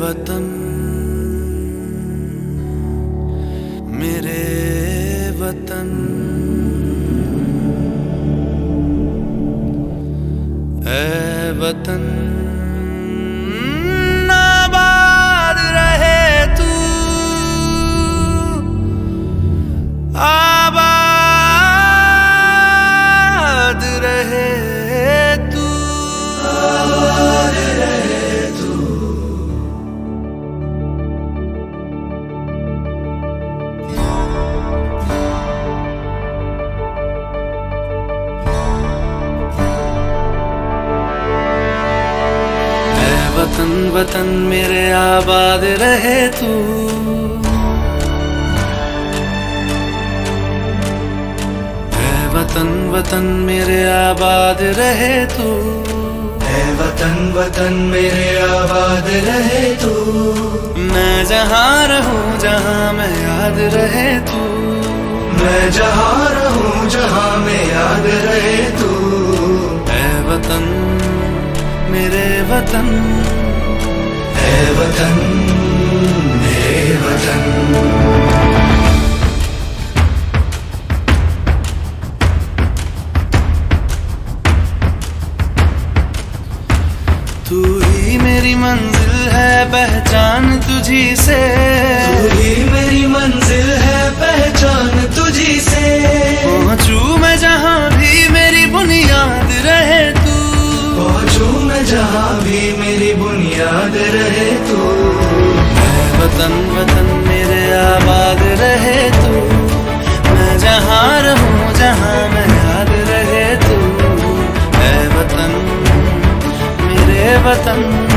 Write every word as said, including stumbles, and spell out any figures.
वतन मेरे वतन, ऐ वतन आबाद रहे तू, आबाद रहे तू, आबाद रहे तू। वतन वतन मेरे आबाद रहे तू, ऐ वतन वतन मेरे आबाद रहे तू, ऐ वतन वतन मेरे आबाद रहे तू। मैं जहाँ रहूं जहाँ मैं याद रहे तू, मैं जहाँ रहूं जहाँ मैं याद रहे तू। ऐ वतन मेरे वतन, ऐ वतन मेरे वतन। तू ही मेरी मंजिल है पहचान तुझी से, तू ही मेरी मंजिल है पहचान तुझी से। पहुँचूं मैं जहाँ भी मेरी बुनियाद रहे तू, पहुँचूं मैं जहाँ भी मेरी बुनियाद रहे तू। ऐ वतन वतन मेरे आबाद रहे तू, मैं जहाँ रहूं जहाँ मैं याद रहे तू। ऐ वतन मेरे वतन।